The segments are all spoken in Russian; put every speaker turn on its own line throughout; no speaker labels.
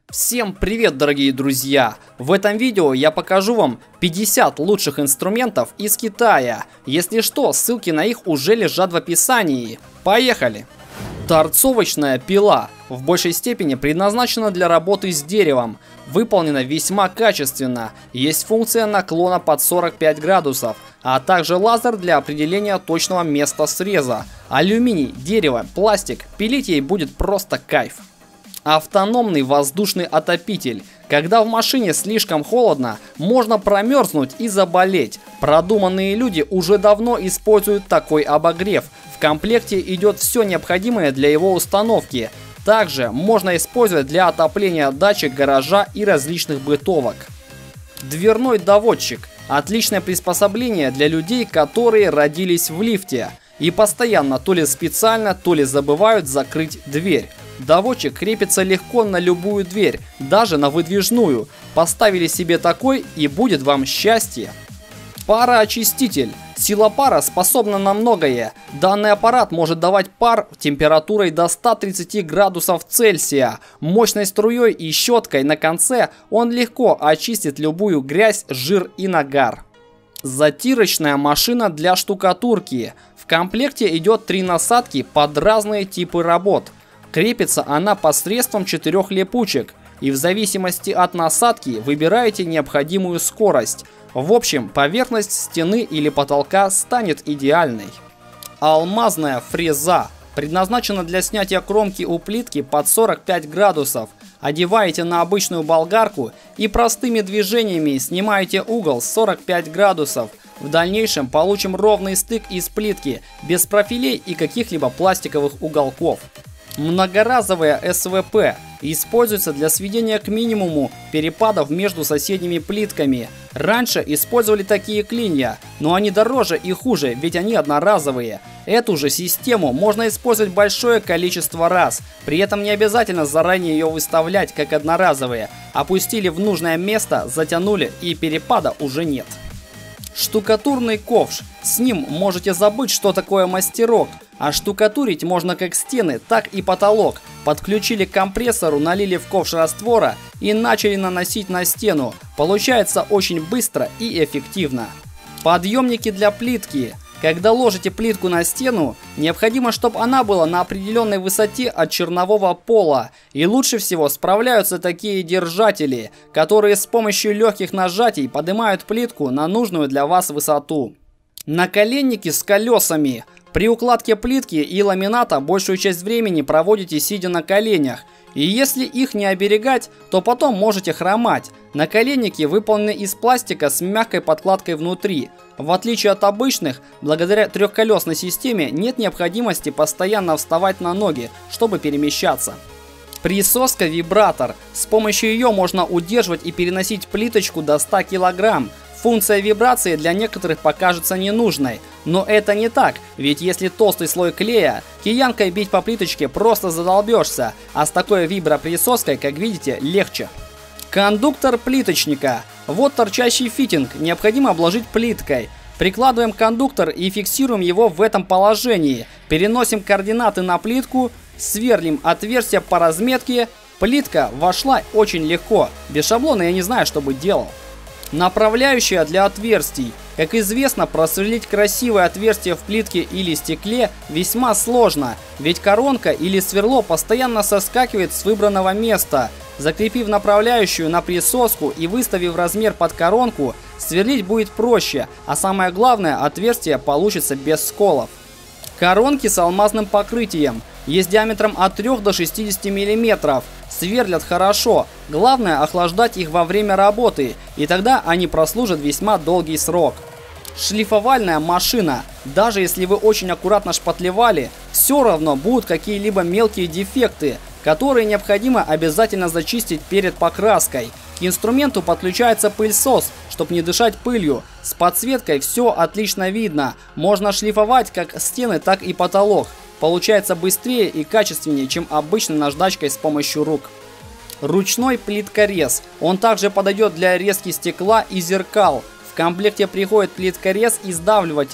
Всем привет, дорогие друзья! В этом видео я покажу вам 50 лучших инструментов из Китая. Если что, ссылки на их уже лежат в описании. Поехали! Торцовочная пила в большей степени предназначена для работы с деревом. Выполнена весьма качественно. Есть функция наклона под 45 градусов, а также лазер для определения точного места среза. Алюминий, дерево, пластик. Пилить ей будет просто кайф. Автономный воздушный отопитель. Когда в машине слишком холодно, можно промерзнуть и заболеть. Продуманные люди уже давно используют такой обогрев. В комплекте идет все необходимое для его установки. Также можно использовать для отопления дачи, гаража и различных бытовок. Дверной доводчик. Отличное приспособление для людей, которые родились в лифте и постоянно то ли специально, то ли забывают закрыть дверь. Доводчик крепится легко на любую дверь, даже на выдвижную. Поставили себе такой, и будет вам счастье. Пароочиститель. Сила пара способна на многое. Данный аппарат может давать пар температурой до 130 градусов Цельсия. Мощной струей и щеткой на конце он легко очистит любую грязь, жир и нагар. Затирочная машина для штукатурки. В комплекте идет 3 насадки под разные типы работ. Крепится она посредством 4 липучек, и в зависимости от насадки выбираете необходимую скорость. В общем, поверхность стены или потолка станет идеальной. Алмазная фреза. Предназначена для снятия кромки у плитки под 45 градусов. Одеваете на обычную болгарку и простыми движениями снимаете угол с 45 градусов. В дальнейшем получим ровный стык из плитки, без профилей и каких-либо пластиковых уголков. Многоразовая СВП используется для сведения к минимуму перепадов между соседними плитками. Раньше использовали такие клинья, но они дороже и хуже, ведь они одноразовые. Эту же систему можно использовать большое количество раз, при этом не обязательно заранее ее выставлять как одноразовые. Опустили в нужное место, затянули и перепада уже нет. Штукатурный ковш. С ним можете забыть, что такое мастерок. А штукатурить можно как стены, так и потолок. Подключили к компрессору, налили в ковш раствора и начали наносить на стену. Получается очень быстро и эффективно. Подъемники для плитки. Когда ложите плитку на стену, необходимо, чтобы она была на определенной высоте от чернового пола. И лучше всего справляются такие держатели, которые с помощью легких нажатий поднимают плитку на нужную для вас высоту. Наколенники с колесами. При укладке плитки и ламината большую часть времени проводите сидя на коленях. И если их не оберегать, то потом можете хромать. Наколенники выполнены из пластика с мягкой подкладкой внутри. В отличие от обычных, благодаря трехколесной системе нет необходимости постоянно вставать на ноги, чтобы перемещаться. Присоска-вибратор. С помощью ее можно удерживать и переносить плиточку до 100 кг. Функция вибрации для некоторых покажется ненужной, но это не так, ведь если толстый слой клея, киянкой бить по плиточке просто задолбешься, а с такой виброприсоской, как видите, легче. Кондуктор плиточника. Вот торчащий фитинг, необходимо обложить плиткой. Прикладываем кондуктор и фиксируем его в этом положении. Переносим координаты на плитку, сверлим отверстие по разметке. Плитка вошла очень легко. Без шаблона я не знаю, что бы делал. Направляющая для отверстий. Как известно, просверлить красивое отверстие в плитке или стекле весьма сложно, ведь коронка или сверло постоянно соскакивает с выбранного места. Закрепив направляющую на присоску и выставив размер под коронку, сверлить будет проще, а самое главное, отверстие получится без сколов. Коронки с алмазным покрытием. Есть диаметром от 3 до 60 мм. Сверлят хорошо. Главное охлаждать их во время работы, и тогда они прослужат весьма долгий срок. Шлифовальная машина. Даже если вы очень аккуратно шпатлевали, все равно будут какие-либо мелкие дефекты, которые необходимо обязательно зачистить перед покраской. К инструменту подключается пылесос, чтобы не дышать пылью. С подсветкой все отлично видно. Можно шлифовать как стены, так и потолок. Получается быстрее и качественнее, чем обычной наждачкой с помощью рук. Ручной плиткорез. Он также подойдет для резки стекла и зеркал. В комплекте приходит плиткорез и сдавливатель.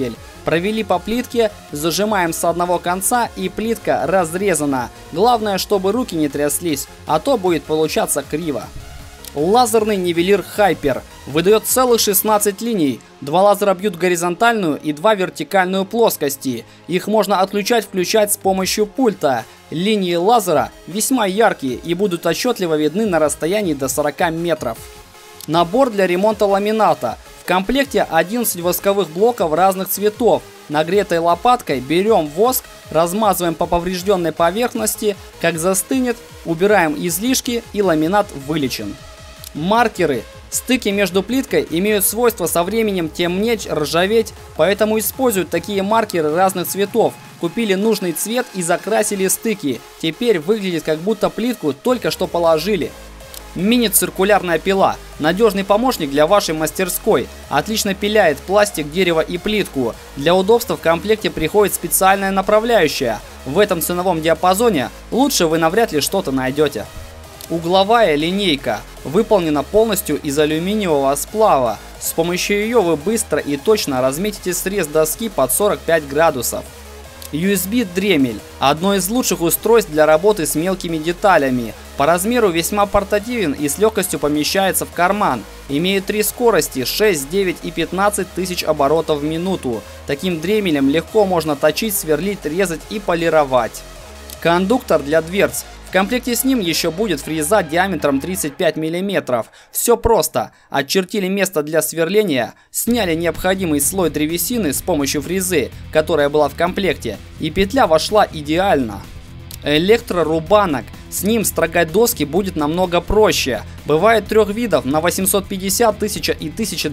Провели по плитке, зажимаем с одного конца и плитка разрезана. Главное, чтобы руки не тряслись, а то будет получаться криво. Лазерный нивелир Hyper выдает целых 16 линий. 2 лазера бьют горизонтальную и 2 вертикальную плоскости. Их можно отключать-включать с помощью пульта. Линии лазера весьма яркие и будут отчетливо видны на расстоянии до 40 метров. Набор для ремонта ламината. В комплекте 11 восковых блоков разных цветов. Нагретой лопаткой берем воск, размазываем по поврежденной поверхности. Как застынет, убираем излишки и ламинат вылечен. Маркеры. Стыки между плиткой имеют свойство со временем темнеть, ржаветь, поэтому используют такие маркеры разных цветов. Купили нужный цвет и закрасили стыки. Теперь выглядит, как будто плитку только что положили. Мини-циркулярная пила. Надежный помощник для вашей мастерской. Отлично пиляет пластик, дерево и плитку. Для удобства в комплекте приходит специальная направляющая. В этом ценовом диапазоне лучше вы навряд ли что-то найдете. Угловая линейка выполнена полностью из алюминиевого сплава. С помощью ее вы быстро и точно разметите срез доски под 45 градусов. USB-дремель – одно из лучших устройств для работы с мелкими деталями. По размеру весьма портативен и с легкостью помещается в карман. Имеет 3 скорости – 6, 9 и 15 тысяч оборотов в минуту. Таким дремелем легко можно точить, сверлить, резать и полировать. Кондуктор для дверц. В комплекте с ним еще будет фреза диаметром 35 мм. Все просто. Отчертили место для сверления, сняли необходимый слой древесины с помощью фрезы, которая была в комплекте, и петля вошла идеально. Электрорубанок. С ним строгать доски будет намного проще. Бывает 3 видов на 850, 1000 и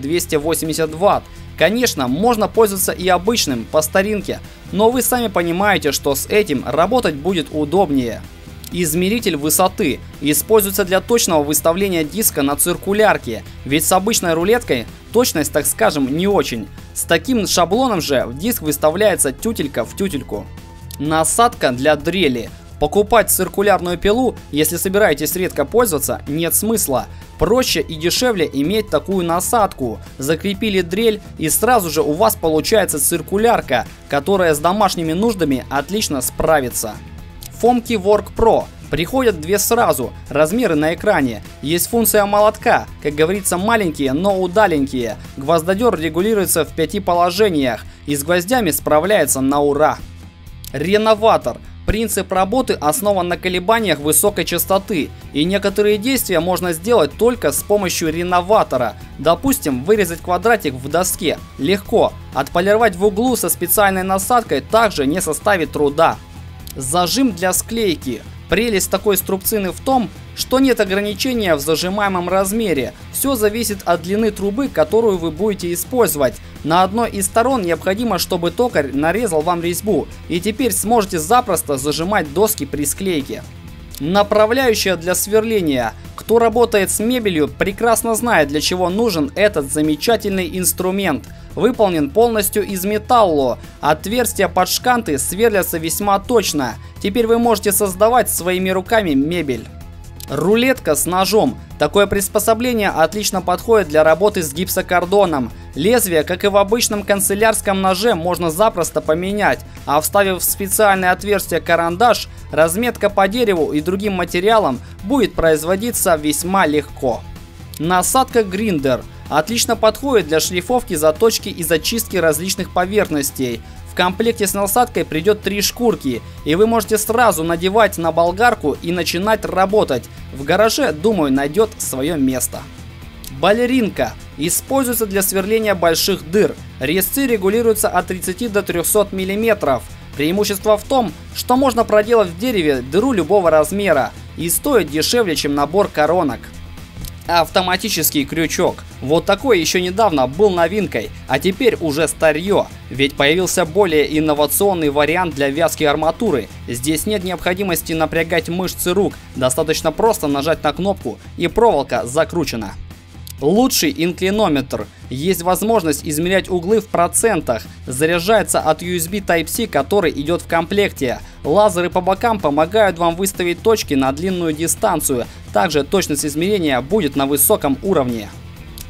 1280 Вт. Конечно, можно пользоваться и обычным, по старинке, но вы сами понимаете, что с этим работать будет удобнее. Измеритель высоты используется для точного выставления диска на циркулярке, ведь с обычной рулеткой точность, так скажем, не очень. С таким шаблоном же в диск выставляется тютелька в тютельку. Насадка для дрели. Покупать циркулярную пилу, если собираетесь редко пользоваться, нет смысла. Проще и дешевле иметь такую насадку. Закрепили дрель, и сразу же у вас получается циркулярка, которая с домашними нуждами отлично справится. Фомки Work Pro. Приходят 2 сразу, размеры на экране. Есть функция молотка, как говорится, маленькие, но удаленькие. Гвоздодер регулируется в 5 положениях и с гвоздями справляется на ура. Реноватор. Принцип работы основан на колебаниях высокой частоты, и некоторые действия можно сделать только с помощью реноватора. Допустим, вырезать квадратик в доске. Легко. Отполировать в углу со специальной насадкой также не составит труда. Зажим для склейки. Прелесть такой струбцины в том, что нет ограничения в зажимаемом размере. Все зависит от длины трубы, которую вы будете использовать. На одной из сторон необходимо, чтобы токарь нарезал вам резьбу, и теперь сможете запросто зажимать доски при склейке. Направляющая для сверления. Кто работает с мебелью, прекрасно знает, для чего нужен этот замечательный инструмент. Выполнен полностью из металла. Отверстия под шканты сверлятся весьма точно. Теперь вы можете создавать своими руками мебель. Рулетка с ножом. Такое приспособление отлично подходит для работы с гипсокартоном. Лезвие, как и в обычном канцелярском ноже, можно запросто поменять, а вставив в специальное отверстие карандаш, разметка по дереву и другим материалам будет производиться весьма легко. Насадка гриндер. Отлично подходит для шлифовки, заточки и зачистки различных поверхностей. В комплекте с насадкой придет 3 шкурки, и вы можете сразу надевать на болгарку и начинать работать. В гараже, думаю, найдет свое место. Балеринка. Используется для сверления больших дыр. Резцы регулируются от 30 до 300 мм. Преимущество в том, что можно проделать в дереве дыру любого размера и стоит дешевле, чем набор коронок. Автоматический крючок. Вот такой еще недавно был новинкой, а теперь уже старье, ведь появился более инновационный вариант для вязки арматуры. Здесь нет необходимости напрягать мышцы рук, достаточно просто нажать на кнопку и проволока закручена. Лучший инклинометр. Есть возможность измерять углы в процентах. Заряжается от USB Type-C, который идет в комплекте. Лазеры по бокам помогают вам выставить точки на длинную дистанцию. Также точность измерения будет на высоком уровне.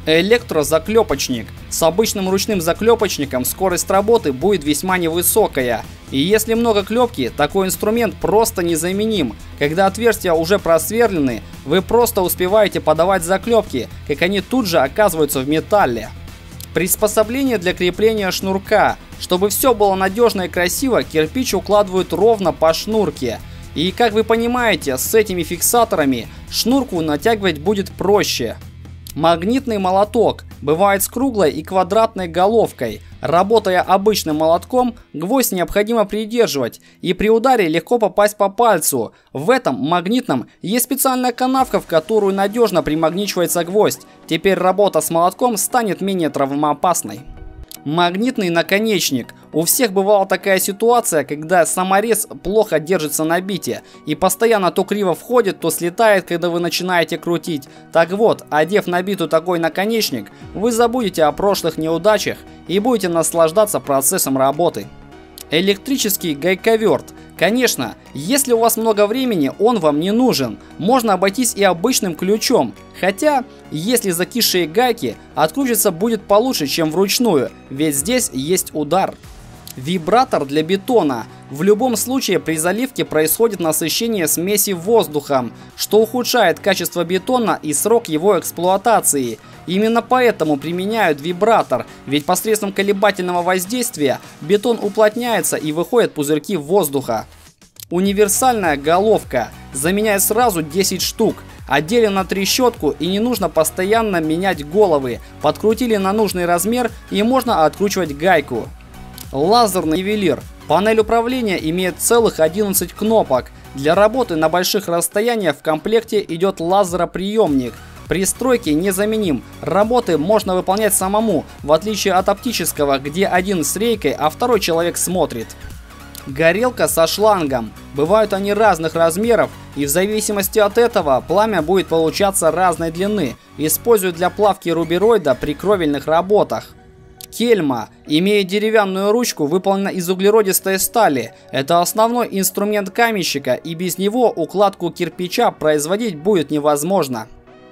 Электрозаклепочник. С обычным ручным заклепочником скорость работы будет весьма невысокая. И если много клепки, такой инструмент просто незаменим. Когда отверстия уже просверлены, вы просто успеваете подавать заклепки, как они тут же оказываются в металле. Приспособление для крепления шнурка. Чтобы все было надежно и красиво, кирпич укладывают ровно по шнурке. И как вы понимаете, с этими фиксаторами шнурку натягивать будет проще. Магнитный молоток бывает с круглой и квадратной головкой. Работая обычным молотком, гвоздь необходимо придерживать и при ударе легко попасть по пальцу. В этом магнитном есть специальная канавка, в которую надежно примагничивается гвоздь. Теперь работа с молотком станет менее травмоопасной. Магнитный наконечник. У всех бывала такая ситуация, когда саморез плохо держится на бите и постоянно то криво входит, то слетает, когда вы начинаете крутить. Так вот, одев на биту такой наконечник, вы забудете о прошлых неудачах и будете наслаждаться процессом работы. Электрический гайковерт. Конечно, если у вас много времени, он вам не нужен. Можно обойтись и обычным ключом. Хотя, если закисшие гайки, открутиться будет получше, чем вручную, ведь здесь есть удар. Вибратор для бетона. В любом случае при заливке происходит насыщение смеси воздухом, что ухудшает качество бетона и срок его эксплуатации. Именно поэтому применяют вибратор, ведь посредством колебательного воздействия бетон уплотняется и выходят пузырьки воздуха. Универсальная головка. Заменяет сразу 10 штук. Отделен на трещотку и не нужно постоянно менять головы. Подкрутили на нужный размер и можно откручивать гайку. Лазерный нивелир. Панель управления имеет целых 11 кнопок. Для работы на больших расстояниях в комплекте идет лазероприемник. При стройке незаменим. Работы можно выполнять самому, в отличие от оптического, где один с рейкой, а второй человек смотрит. Горелка со шлангом. Бывают они разных размеров, и в зависимости от этого пламя будет получаться разной длины. Используют для плавки рубероида при кровельных работах. Кельма. Имеет деревянную ручку, выполнена из углеродистой стали. Это основной инструмент каменщика, и без него укладку кирпича производить будет невозможно.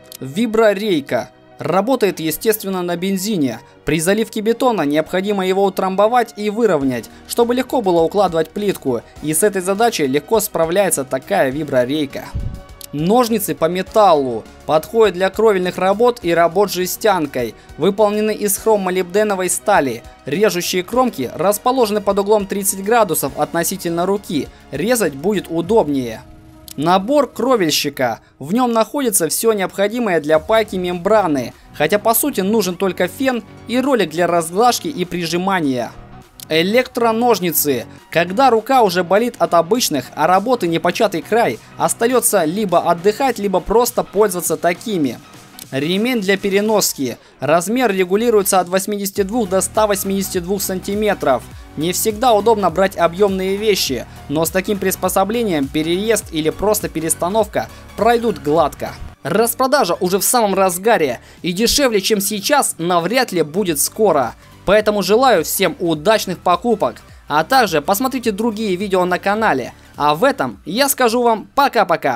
Виброрейка. Работает, естественно, на бензине. При заливке бетона необходимо его утрамбовать и выровнять, чтобы легко было укладывать плитку. И с этой задачей легко справляется такая виброрейка. Ножницы по металлу. Подходят для кровельных работ и работ с жестянкой. Выполнены из хромолибденовой стали. Режущие кромки расположены под углом 30 градусов относительно руки. Резать будет удобнее. Набор кровельщика. В нем находится все необходимое для пайки мембраны, хотя по сути нужен только фен и ролик для разглажки и прижимания. Электроножницы. Когда рука уже болит от обычных, а работы непочатый край, остается либо отдыхать, либо просто пользоваться такими. Ремень для переноски. Размер регулируется от 82 до 182 сантиметров. Не всегда удобно брать объемные вещи, но с таким приспособлением переезд или просто перестановка пройдут гладко. Распродажа уже в самом разгаре, и дешевле, чем сейчас, навряд ли будет скоро. Поэтому желаю всем удачных покупок, а также посмотрите другие видео на канале. А в этом я скажу вам пока-пока.